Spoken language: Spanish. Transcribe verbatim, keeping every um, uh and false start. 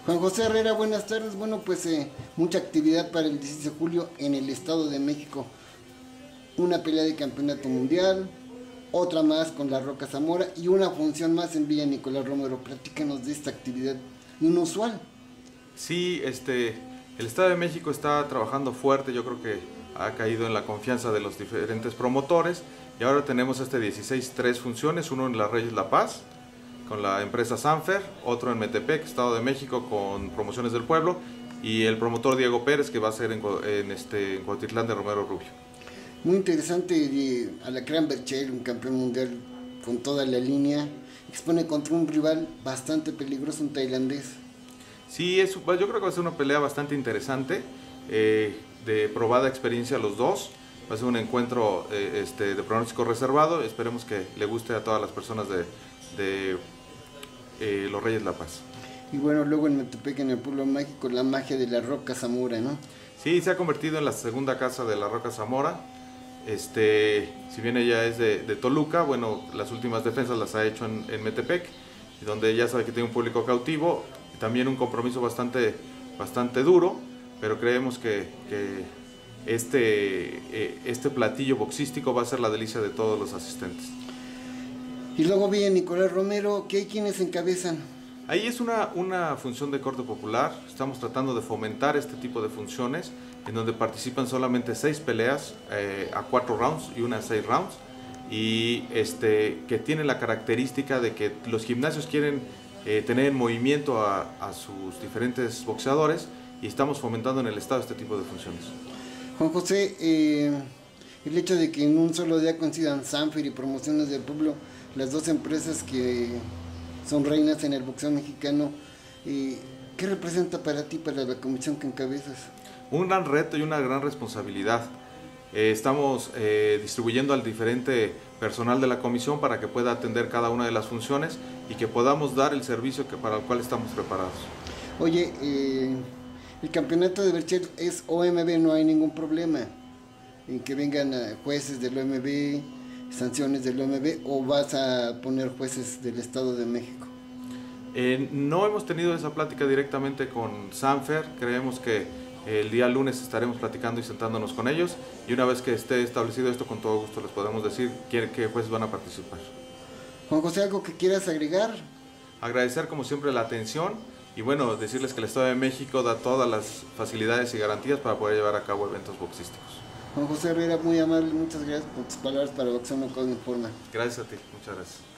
Juan José Herrera, buenas tardes. Bueno, pues eh, mucha actividad para el dieciséis de julio en el Estado de México. Una pelea de campeonato mundial, otra más con la Roca Zamora y una función más en Villa Nicolás Romero. Platícanos de esta actividad inusual. Sí, este, el Estado de México está trabajando fuerte, yo creo que ha caído en la confianza de los diferentes promotores y ahora tenemos este dieciséis, tres funciones, uno en Las Reyes La Paz con la empresa Sanfer, otro en Metepec, Estado de México con Promociones del Pueblo y el promotor Diego Pérez que va a ser en, en, este, en Cuautitlán de Romero Rubio. Muy interesante, de Alacrán Berchel, un campeón mundial con toda la línea, expone contra un rival bastante peligroso, un tailandés. Sí, es, yo creo que va a ser una pelea bastante interesante, eh, de probada experiencia los dos. Va a ser un encuentro eh, este, de pronóstico reservado. Esperemos que le guste a todas las personas de, de eh, Los Reyes La Paz. Y bueno, luego en Metepec, en el pueblo mágico, la magia de la Roca Zamora, ¿no? Sí, se ha convertido en la segunda casa de la Roca Zamora. Este, si bien ella es de, de Toluca, bueno, las últimas defensas las ha hecho en, en Metepec, donde ya sabe que tiene un público cautivo. También un compromiso bastante, bastante duro, pero creemos que, que este, eh, este platillo boxístico va a ser la delicia de todos los asistentes. Y luego viene Nicolás Romero, que hay quienes encabezan. Ahí es una, una función de corte popular. Estamos tratando de fomentar este tipo de funciones en donde participan solamente seis peleas eh, a cuatro rounds y una a seis rounds, y este, que tiene la característica de que los gimnasios quieren Eh, tener en movimiento a, a sus diferentes boxeadores, y estamos fomentando en el estado este tipo de funciones. Juan José, eh, el hecho de que en un solo día coincidan Sanfer y Promociones del Pueblo, las dos empresas que son reinas en el boxeo mexicano, eh, ¿qué representa para ti, para la comisión que encabezas? Un gran reto y una gran responsabilidad. Eh, estamos eh, distribuyendo al diferente personal de la comisión para que pueda atender cada una de las funciones y que podamos dar el servicio que, para el cual estamos preparados. Oye, eh, el campeonato de Berchel es O M B, no hay ningún problema en que vengan jueces del O M B, sanciones del O M B, o vas a poner jueces del Estado de México. Eh, no hemos tenido esa plática directamente con Sanfer. Creemos que el día lunes estaremos platicando y sentándonos con ellos, y una vez que esté establecido esto, con todo gusto les podemos decir qué, qué jueces van a participar. Juan José, ¿algo que quieras agregar? Agradecer como siempre la atención y bueno, decirles que el Estado de México da todas las facilidades y garantías para poder llevar a cabo eventos boxísticos. Juan José Herrera, muy amable, muchas gracias por tus palabras para Boxeo No Code Informa. Gracias a ti, muchas gracias.